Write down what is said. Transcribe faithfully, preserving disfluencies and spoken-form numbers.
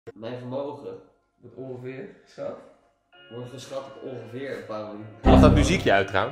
Mijn vermogen Wat ongeveer, schat? wordt geschat op ongeveer een paar miljoen. Mag dat muziekje uit trouwens?